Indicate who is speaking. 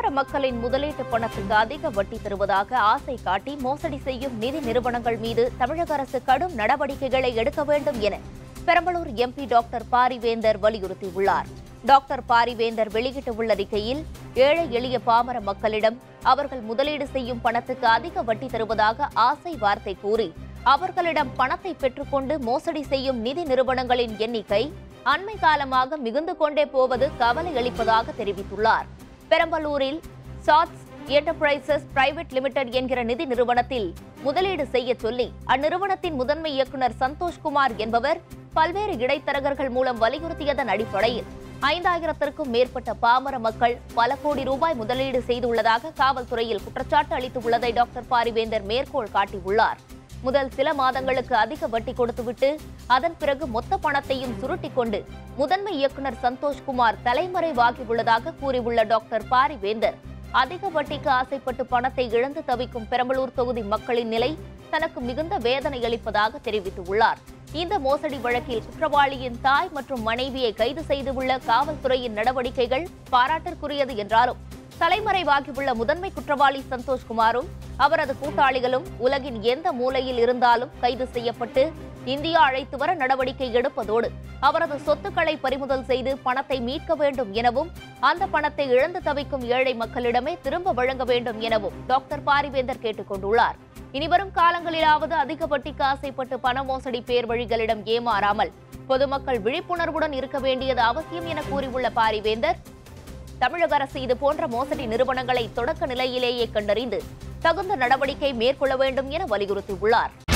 Speaker 1: பாமர மக்களின் முதலீட்டு பணத்துக்கு அதிக வட்டி தருவதாக ஆசை காட்டி மோசடி செய்யும் நிதி நிறுவனங்கள் மீது தமிழக அரசு கடும் நடவடிக்கைகளை எடுக்க வேண்டும் என பெரம்பலூர் எம்பி டாக்டர் பாரிவேந்தர் வலியுறுத்தியுள்ளார். டாக்டர் பாரிவேந்தர் வெளியிட்டுள்ள அறிக்கையில் ஏழை எளிய பாமர மக்களிடம் அவர்கள் முதலீடு செய்யும் பணத்துக்கு அதிக வட்டி தருவதாக ஆசை வார்த்தை கூறி அவர்களிடம் பணத்தை பெற்றுக்கொண்டு மோசடி செய்யும் நிதி நிறுவனங்களின் எண்ணிக்கை அண்மை காலமாக மிகுந்து கொண்டே போவது கவலை அளிப்பதாக தெரிவித்துள்ளார். பெரம்பலூரில் சாட்ஸ் என்டர்பிரைசஸ் பிரைவேட் லிமிடெட் என்கிற நிதி நிறுவனத்தில் முதலீடு செய்ய சொல்லி அந்நிறுவனத்தின் முதன்மை இயக்குநர் சந்தோஷ்குமார் என்பவர் பல்வேறு இடைத்தரகர்கள் மூலம் வலியுறுத்தியதன் அடிப்படையில் 5000க்கும் மேற்பட்ட பாமர மக்கள் பல கோடி ரூபாய் முதலீடு செய்துள்ளதாக காவல்துறையில் குற்றச்சாட்டு அளித்துள்ளதை டாக்டர் பாரிவேந்தர் மேற்கோள் காட்டியுள்ளார். முதல் சில மாதங்களுக்கு அதிக வட்டி கொடுத்துவிட்டு அதன் பிறகு மொத்த பணத்தையும் சுருட்டிக் கொண்டு முதன்மை இயக்குநர் சந்தோஷ்குமார் தலைமறைவாகியுள்ளதாக கூறியுள்ள டாக்டர் பாரிவேந்தர் அதிக வட்டிக்கு ஆசைப்பட்டு பணத்தை இழந்து தவிக்கும் பெரம்பலூர் தொகுதி மக்களின் நிலை தனக்கு மிகுந்த வேதனை அளிப்பதாக தெரிவித்துள்ளார். இந்த மோசடி வழக்கில் குற்றவாளியின் தாய் மற்றும் மனைவியை கைது செய்துள்ள காவல்துறையின் நடவடிக்கைகள் பாராட்டிற்குரியது என்றாலும் தலைமறைவாகியுள்ள முதன்மை குற்றவாளி சந்தோஷ்குமாரும் அவரது கூட்டாளிகளும் உலகின் எந்த மூலையில் இருந்தாலும் கைது செய்யப்பட்டு இந்தியா அழைத்து வர நடவடிக்கை எடுப்பதோடு அவரது சொத்துக்களை பறிமுதல் செய்து பணத்தை மீட்க வேண்டும் எனவும் அந்த பணத்தை இழந்து தவிக்கும் ஏழை மக்களிடமே திரும்ப வழங்க வேண்டும் எனவும் டாக்டர் பாரிவேந்தர் கேட்டுக் கொண்டுள்ளார். இனிவரும் காலங்களிலாவது அதிக வட்டிக்கு ஆசைப்பட்டு பண மோசடி பேர் வழிகளிடம் ஏமாறாமல் பொதுமக்கள் விழிப்புணர்வுடன் இருக்க வேண்டியது அவசியம் என கூறியுள்ள பாரிவேந்தர் தமிழக அரசு இதுபோன்ற மோசடி நிறுவனங்களை தொடக்க நிலையிலேயே கண்டறிந்து தகுந்த நடவடிக்கை மேற்கொள்ள வேண்டும் என வலியுறுத்தியுள்ளார்.